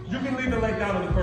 You can leave the leg down on the ground.